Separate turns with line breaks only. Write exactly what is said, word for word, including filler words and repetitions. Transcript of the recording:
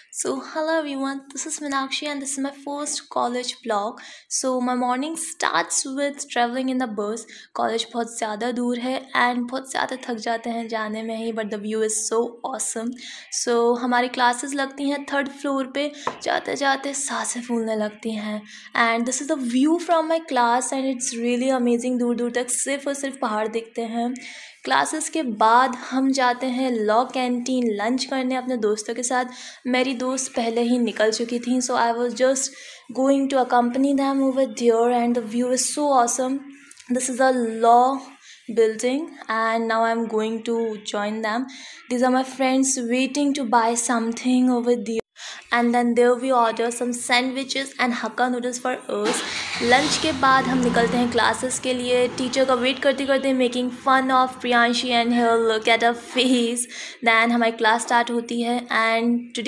So, hello everyone, this is Meenakshi and this is my first college vlog. So, my morning starts with traveling in the bus. College बहुत ज़्यादा दूर है and बहुत ज़्यादा थक जाते हैं जाने में ही, but the view is so awesome. So, हमारी classes लगती हैं third floor पे, जाते जाते सांसें फूलने लगती हैं. And this is the view from my class and it's really amazing. दूर दूर तक सिर्फ और सिर्फ पहाड़ दिखते हैं. क्लासेस के बाद हम जाते हैं लॉ कैंटीन लंच करने अपने दोस्तों के साथ. मेरी दोस्त पहले ही निकल चुकी थी, so I was just going to accompany them over there and the view is so awesome. This is a law building and now I'm going to join them. These are my friends waiting to buy something over there. And then there we order some sandwiches and Hakka noodles for us. Lunch के बाद हम निकलते हैं classes के लिए. Teacher का wait करते करते making fun of Priyanshi and her look at her face. Then हमारी क्लास स्टार्ट होती है एंड टुडे